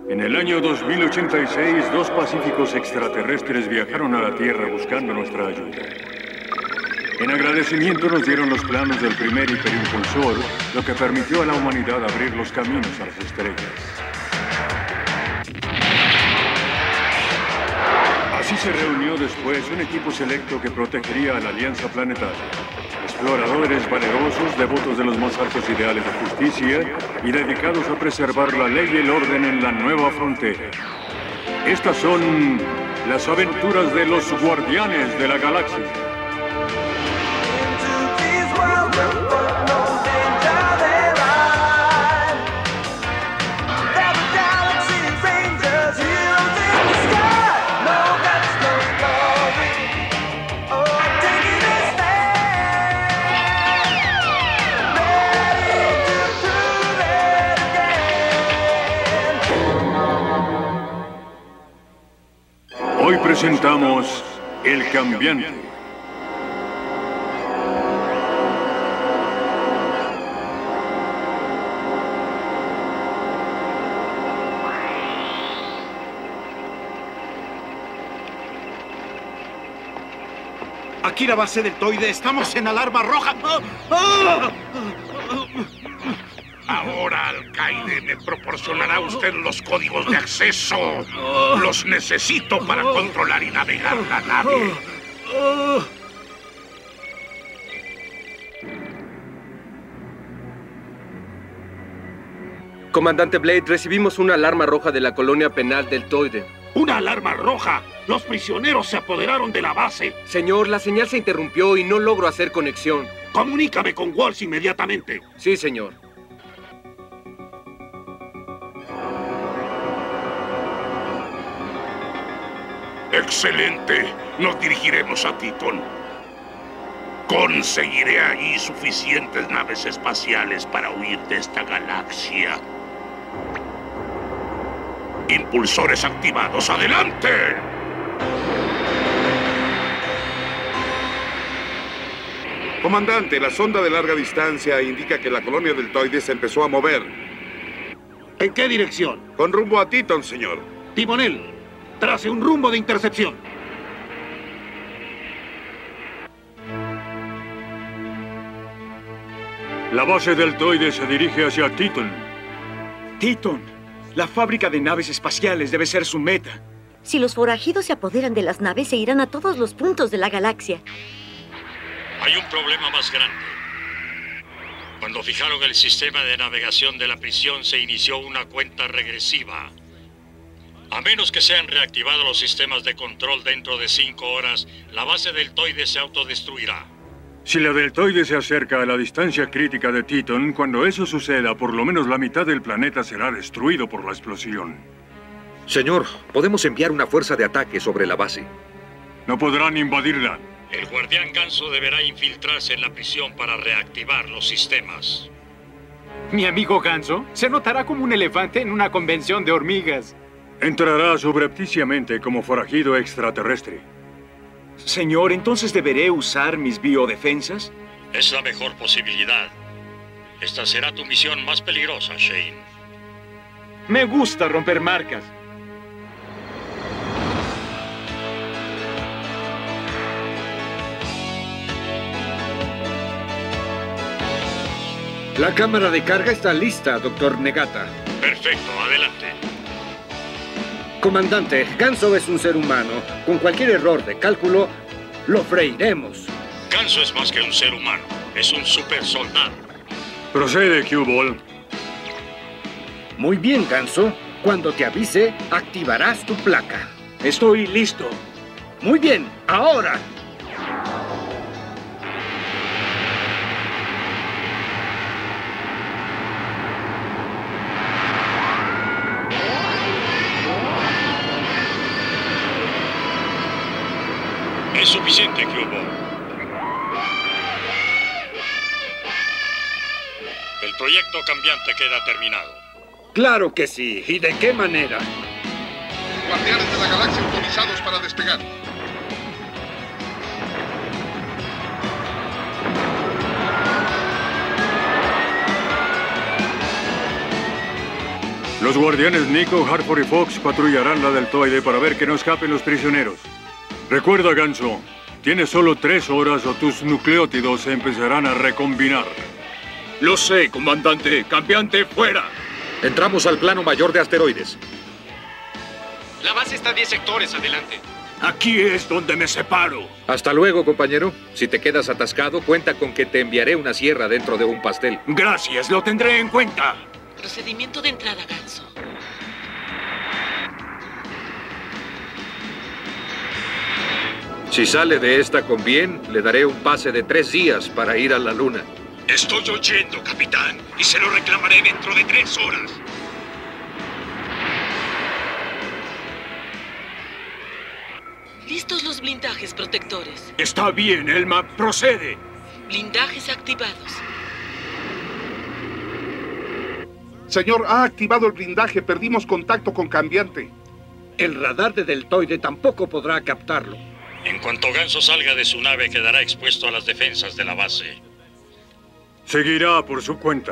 En el año 2086, dos pacíficos extraterrestres viajaron a la Tierra buscando nuestra ayuda. En agradecimiento nos dieron los planos del primer hiperimpulsor, lo que permitió a la humanidad abrir los caminos a las estrellas. Así se reunió después un equipo selecto que protegería a la Alianza Planetaria. Exploradores valerosos, devotos de los más altos ideales de justicia y dedicados a preservar la ley y el orden en la nueva frontera. Estas son las aventuras de los Guardianes de la Galaxia. Hoy presentamos El Cambiante. Aquí la base del Toide. Estamos en alarma roja. Ahora, alcaide, me proporcionará usted los códigos de acceso. Los necesito para controlar y navegar la nave. Comandante Blade, recibimos una alarma roja de la colonia penal del Toide. ¡Una alarma roja! ¡Los prisioneros se apoderaron de la base! Señor, la señal se interrumpió y no logro hacer conexión. Comunícame con Walsh inmediatamente. Sí, señor. ¡Excelente! Nos dirigiremos a Titon. Conseguiré allí suficientes naves espaciales para huir de esta galaxia. Impulsores activados, ¡adelante! Comandante, la sonda de larga distancia indica que la colonia del Toide se empezó a mover. ¿En qué dirección? Con rumbo a Titon, señor. Timonel, trace un rumbo de intercepción. La base del Toide se dirige hacia Titon. Titon, la fábrica de naves espaciales debe ser su meta. Si los forajidos se apoderan de las naves, se irán a todos los puntos de la galaxia. Hay un problema más grande. Cuando fijaron el sistema de navegación de la prisión, se inició una cuenta regresiva. A menos que sean reactivados los sistemas de control dentro de 5 horas, la base del Toide se autodestruirá. Si la deltoide se acerca a la distancia crítica de Titon, cuando eso suceda, por lo menos la mitad del planeta será destruido por la explosión. Señor, podemos enviar una fuerza de ataque sobre la base. No podrán invadirla. El guardián Ganso deberá infiltrarse en la prisión para reactivar los sistemas. Mi amigo Ganso se notará como un elefante en una convención de hormigas. Entrará subrepticiamente como forajido extraterrestre. Señor, ¿entonces deberé usar mis biodefensas? Es la mejor posibilidad. Esta será tu misión más peligrosa, Shane. Me gusta romper marcas. La cámara de carga está lista, Dr. Negata. Perfecto, adelante. Comandante, Ganso es un ser humano. Con cualquier error de cálculo, lo freiremos. Ganso es más que un ser humano. Es un super soldado. Procede, Q-Ball. Muy bien, Ganso. Cuando te avise, activarás tu placa. Estoy listo. Muy bien, ahora. Es suficiente, Cubo. El proyecto cambiante queda terminado. Claro que sí. ¿Y de qué manera? Guardianes de la galaxia autorizados para despegar. Los guardianes Nico, Hartford y Fox patrullarán la deltoide para ver que no escapen los prisioneros. Recuerda, Ganso, tienes solo 3 horas o tus nucleótidos se empezarán a recombinar. Lo sé, comandante. Cambiante, fuera. Entramos al plano mayor de asteroides. La base está a 10 sectores adelante. Aquí es donde me separo. Hasta luego, compañero. Si te quedas atascado, cuenta con que te enviaré una sierra dentro de un pastel. Gracias, lo tendré en cuenta. Procedimiento de entrada, Ganso. Si sale de esta con bien, le daré un pase de 3 días para ir a la luna. Estoy oyendo, capitán, y se lo reclamaré dentro de 3 horas. Listos los blindajes protectores. Está bien, Elma, procede. Blindajes activados. Señor, ha activado el blindaje. Perdimos contacto con Cambiante. El radar de deltoide tampoco podrá captarlo. En cuanto Ganso salga de su nave, quedará expuesto a las defensas de la base. Seguirá por su cuenta.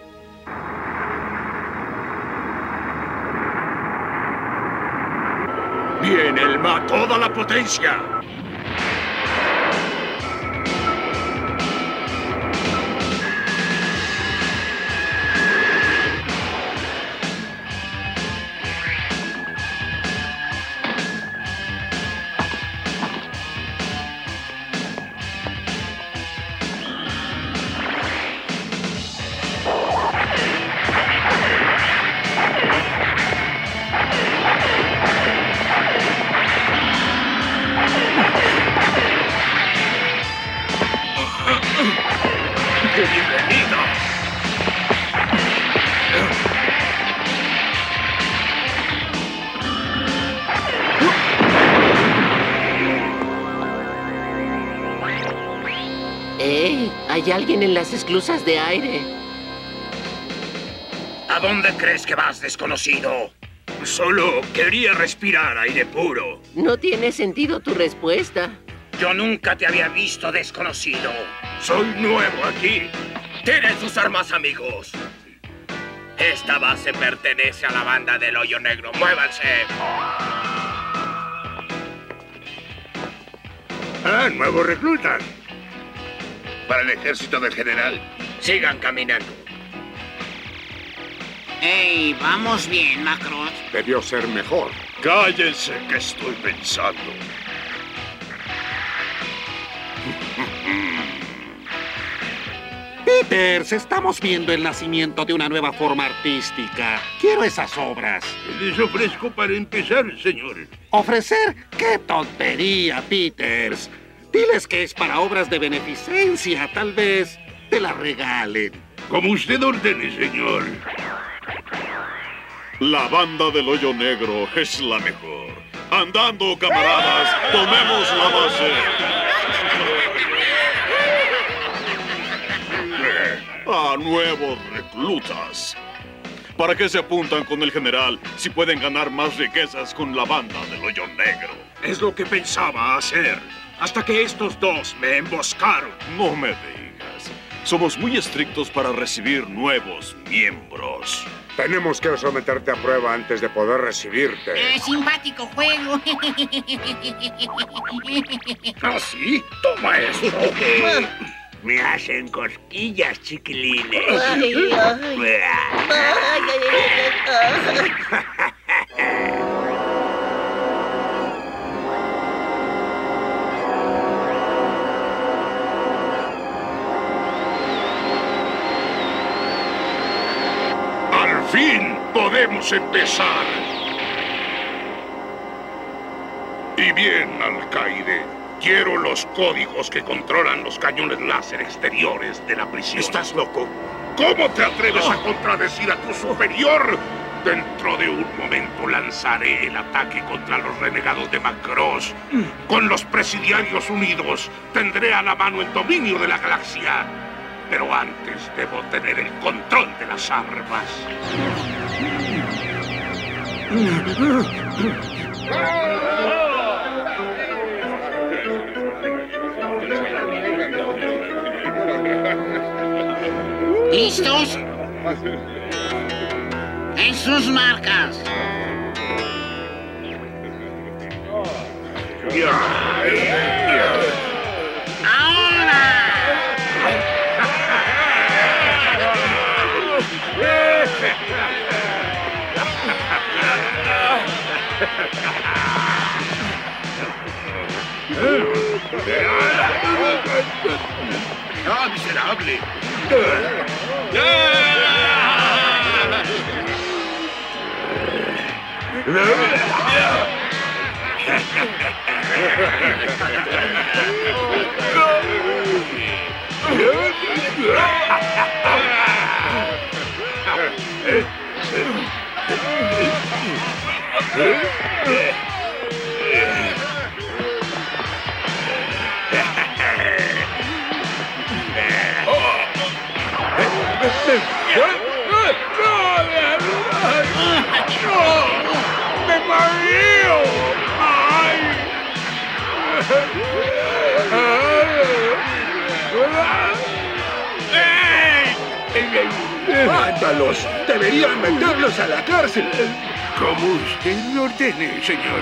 Bien, Elma, toda la potencia. ¿Hay alguien en las esclusas de aire? ¿A dónde crees que vas, desconocido? Solo quería respirar aire puro. No tiene sentido tu respuesta. Yo nunca te había visto, desconocido. Soy nuevo aquí. ¡Tiren sus armas, amigos! Esta base pertenece a la banda del Hoyo Negro. ¡Muévanse! Ah, nuevo recluta. Para el ejército del general. Sigan caminando. ¡Ey! Vamos bien, Macross. Debió ser mejor. Cállense, que estoy pensando. Peters, estamos viendo el nacimiento de una nueva forma artística. Quiero esas obras. Les ofrezco para empezar, señor. ¿Ofrecer? ¡Qué tontería, Peters! Diles que es para obras de beneficencia. Tal vez te la regalen. Como usted ordene, señor. La banda del Hoyo Negro es la mejor. Andando, camaradas, tomemos la base. A nuevos reclutas. ¿Para qué se apuntan con el general si pueden ganar más riquezas con la banda del Hoyo Negro? Es lo que pensaba hacer, hasta que estos dos me emboscaron. No me digas. Somos muy estrictos para recibir nuevos miembros. Tenemos que someterte a prueba antes de poder recibirte. Simpático juego. ¿Ah, sí? Toma esto. Me hacen cosquillas, chiquilines. Ay, ay. ¡Al fin podemos empezar! Y bien, alcaide, quiero los códigos que controlan los cañones láser exteriores de la prisión. ¿Estás loco? ¿Cómo te atreves a contradecir a tu superior? Dentro de un momento lanzaré el ataque contra los renegados de Macross. Con los presidiarios unidos, tendré a la mano el dominio de la galaxia. Pero antes debo tener el control de las armas. ¿Listos? ¡En su sus marcas. ¡Ah, miserable! ¡Me mario! ¡Ay! ¡Mándalos! ¡Deberían meterlos a la cárcel! Como usted lo ordene, señor.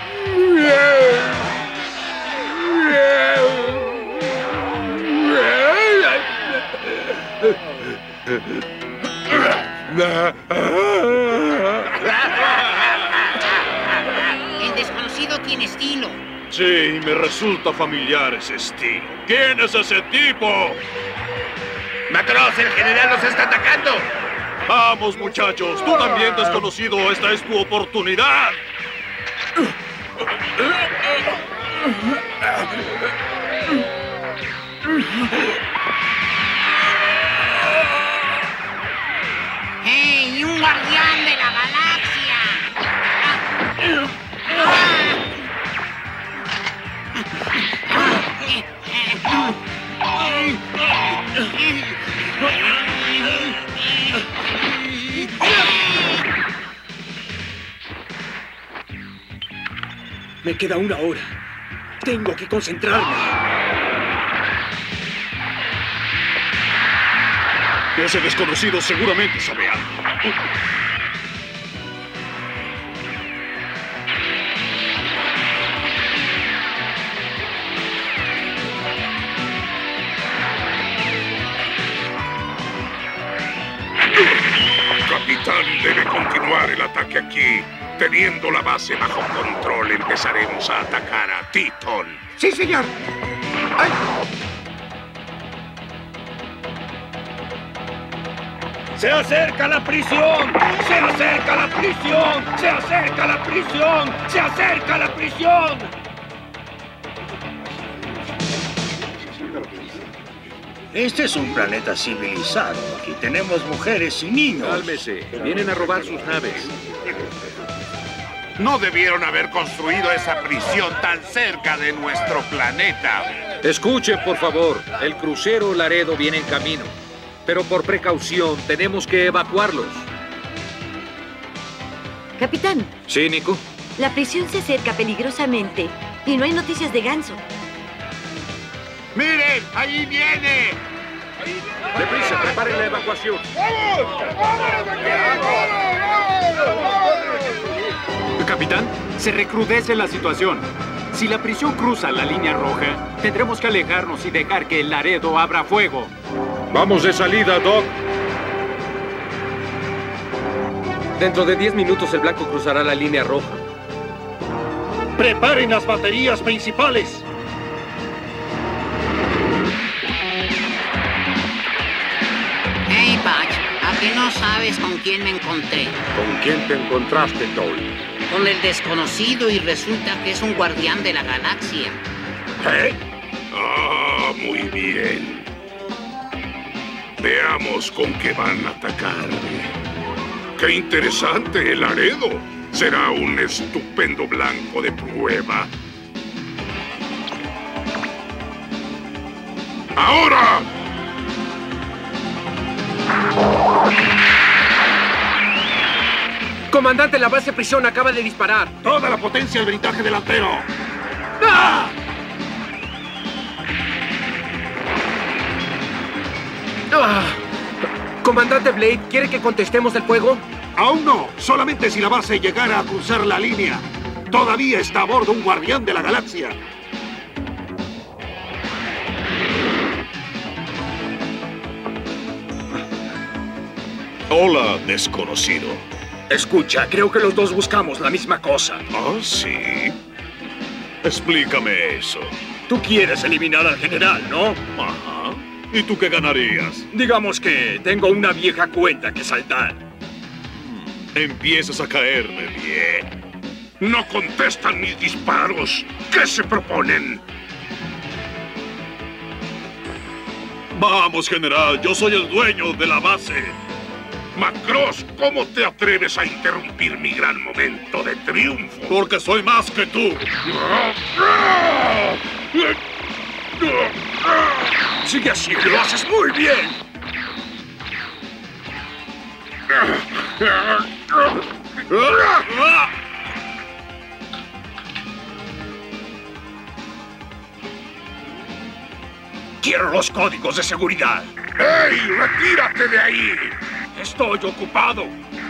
El desconocido tiene estilo. Sí, me resulta familiar ese estilo. ¿Quién es ese tipo? ¡Macross, el general nos está atacando! Vamos, muchachos. Tú también, desconocido. Esta es tu oportunidad. ¡Hey, un guardián de la galaxia! Me queda 1 hora. Tengo que concentrarme. Ese desconocido seguramente sabe algo. Capitán, debe continuar el ataque aquí. Teniendo la base bajo control, empezaremos a atacar a Titon. ¡Sí, señor! ¡Ay! ¡Se acerca la prisión! ¡Se acerca la prisión! ¡Se acerca la prisión! ¡Se acerca la prisión! Este es un planeta civilizado. Aquí tenemos mujeres y niños. Cálmese. Vienen a robar sus naves. No debieron haber construido esa prisión tan cerca de nuestro planeta. Escuchen, por favor. El crucero Laredo viene en camino. Pero por precaución, tenemos que evacuarlos. Capitán. Sí, Nico. La prisión se acerca peligrosamente y no hay noticias de Ganso. ¡Miren! ¡Ahí viene! Deprisa, preparen la evacuación. Capitán, se recrudece la situación. Si la prisión cruza la línea roja, tendremos que alejarnos y dejar que el Laredo abra fuego. Vamos de salida, Doc. Dentro de 10 minutos el blanco cruzará la línea roja. ¡Preparen las baterías principales! Hey, Patch, ¿a qué no sabes con quién me encontré? ¿Con quién te encontraste, Toy? Con el desconocido y resulta que es un guardián de la galaxia. ¿Eh? Ah, muy bien. Veamos con qué van a atacarme. ¡Qué interesante el Laredo! Será un estupendo blanco de prueba. ¡Ahora! Comandante, la base prisión acaba de disparar. ¡Toda la potencia del blindaje delantero! ¡Ah! ¡Ah! Comandante Blade, ¿quiere que contestemos el fuego? Aún no, solamente si la base llegara a cruzar la línea. Todavía está a bordo un guardián de la galaxia. Hola, desconocido. Escucha, creo que los dos buscamos la misma cosa. ¿Ah, sí? Explícame eso. Tú quieres eliminar al general, ¿no? Ajá. ¿Y tú qué ganarías? Digamos que tengo una vieja cuenta que saldar. Empiezas a caerme bien. No contestan mis disparos. ¿Qué se proponen? Vamos, general. Yo soy el dueño de la base. Macross, ¿cómo te atreves a interrumpir mi gran momento de triunfo? Porque soy más que tú. Sigue así, lo haces muy bien. Quiero los códigos de seguridad. ¡Ey, retírate de ahí! Estoy ocupado.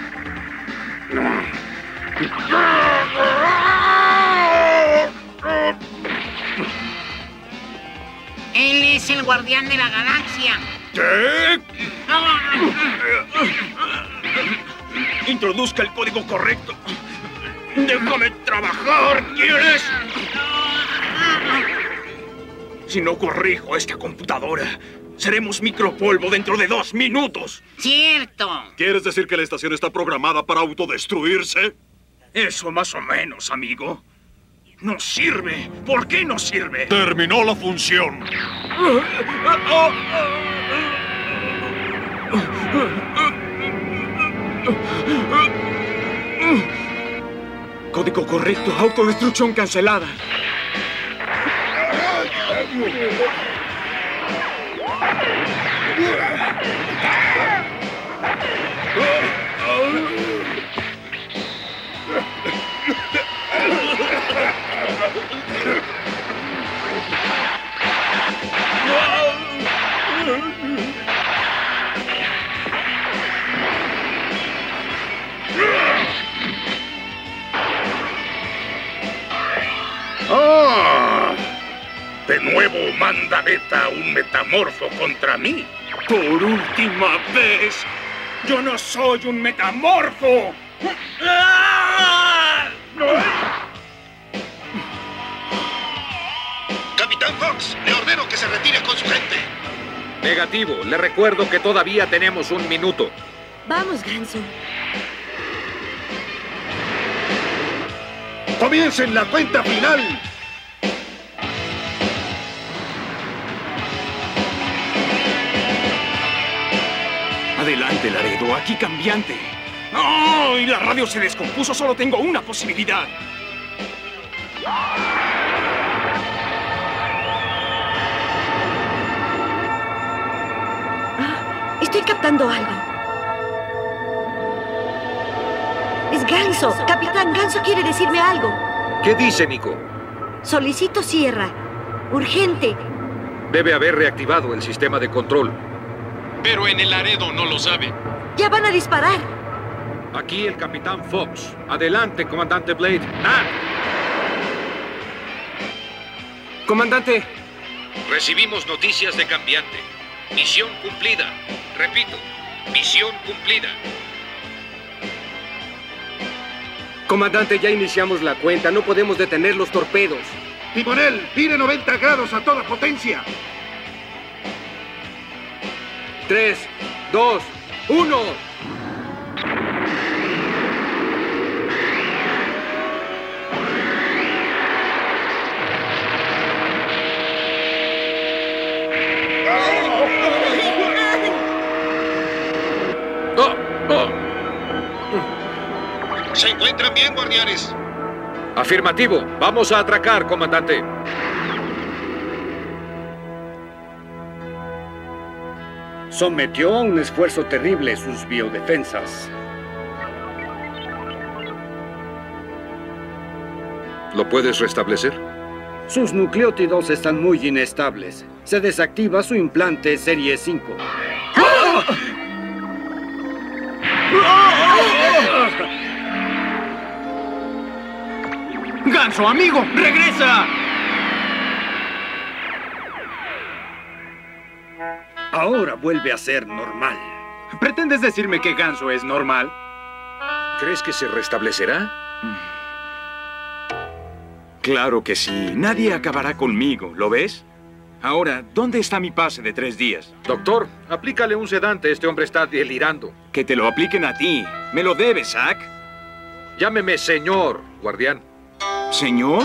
Él es el guardián de la galaxia. ¿Qué? Introduzca el código correcto. ¡Déjame trabajar! ¿Quieres? Si no corrijo esta computadora, seremos micropolvo dentro de 2 minutos. ¡Cierto! ¿Quieres decir que la estación está programada para autodestruirse? Eso más o menos, amigo. No sirve. ¿Por qué no sirve? Terminó la función. Código correcto. Autodestrucción cancelada. ¡Ah! De nuevo manda Beta un metamorfo contra mí. Por última vez. Yo no soy un metamorfo. Capitán Fox, le ordeno que se retire con su gente. Negativo. Le recuerdo que todavía tenemos 1 minuto. Vamos, Ganso. ¡Comiencen la cuenta final! Adelante, Laredo. Aquí cambiante. ¡Oh! Y la radio se descompuso. Solo tengo una posibilidad. Estoy captando algo. Es Ganso. Capitán Ganso quiere decirme algo. ¿Qué dice, Nico? Solicito Sierra. Urgente. Debe haber reactivado el sistema de control. Pero en el Laredo no lo sabe. Ya van a disparar. Aquí el Capitán Fox. Adelante, Comandante Blade. ¡Ah! Comandante. Recibimos noticias de cambiante. Misión cumplida. Repito, misión cumplida. Comandante, ya iniciamos la cuenta. No podemos detener los torpedos. Timonel, vire 90 grados a toda potencia. 3, 2, 1. ¿Se encuentran bien, guardianes? Afirmativo. Vamos a atracar, comandante. Sometió a un esfuerzo terrible sus biodefensas. ¿Lo puedes restablecer? Sus nucleótidos están muy inestables. Se desactiva su implante Serie 5. ¡Ganso, amigo! ¡Regresa! Ahora vuelve a ser normal. ¿Pretendes decirme que Ganso es normal? ¿Crees que se restablecerá? Claro que sí. Nadie acabará conmigo, ¿lo ves? Ahora, ¿dónde está mi pase de 3 días? Doctor, aplícale un sedante. Este hombre está delirando. Que te lo apliquen a ti. Me lo debes, Zack. Llámeme señor, guardián. ¿Señor?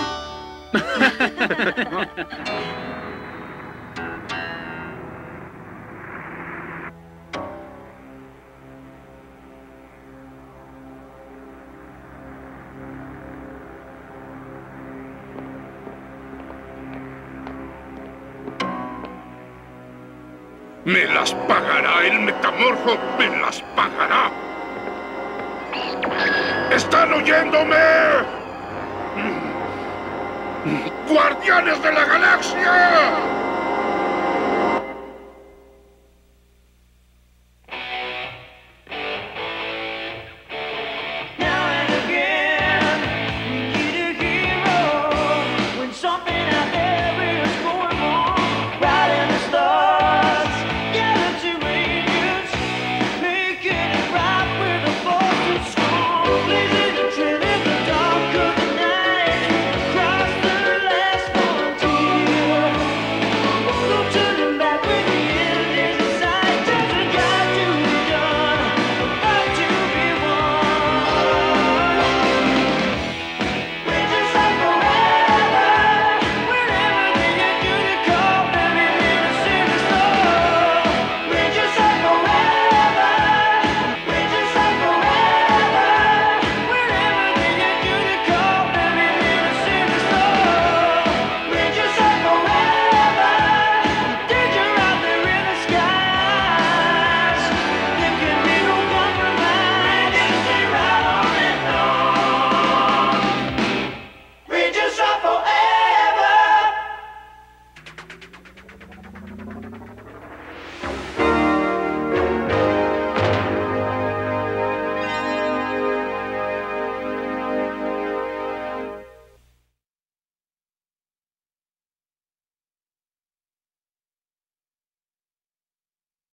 ¡Me las pagará el metamorfo! ¡Me las pagará! ¡Están oyéndome! ¡Guardianes de la Galaxia!